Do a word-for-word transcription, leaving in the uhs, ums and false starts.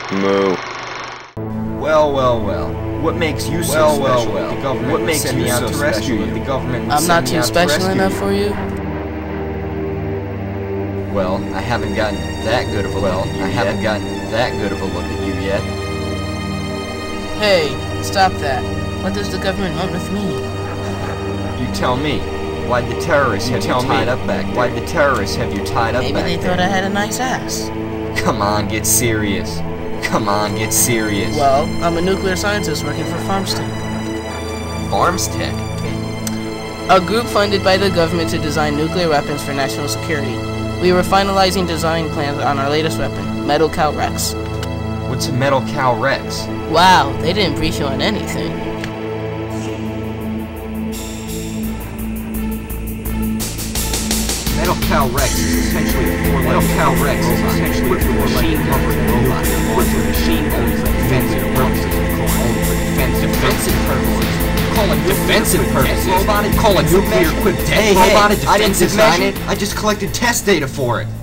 Moo. Well, well, well. What makes you so Well, special? well, well. The government What would makes send you me out so to special rescue that you. the government would I'm send not me too out to special rescue enough you? for you? Well, I haven't gotten that good of a well, look at you I yet. haven't gotten that good of a look at you yet. Hey, stop that. What does the government want with me? You tell me. Why'd the terrorists You have you tell tied me. up back there? Why'd the terrorists have you tied up Maybe back they there? thought I had a nice ass. Come on, get serious. Come on, get serious. Well, I'm a nuclear scientist working for Farmstech. Farms Tech? A group funded by the government to design nuclear weapons for national security. We were finalizing design plans on our latest weapon, Metal Cow Rex. What's a Metal Cow Rex? Wow, they didn't brief you on anything. Metal Cow Rex is essentially a four Metal Cow Rex is essentially a machine-covered robot equipped with machine only for defensive purposes. Only for defensive defensive purposes. Call it defensive purposes. Robotic call it nuclear equipped test robot a defensive measure. I just collected test data for it.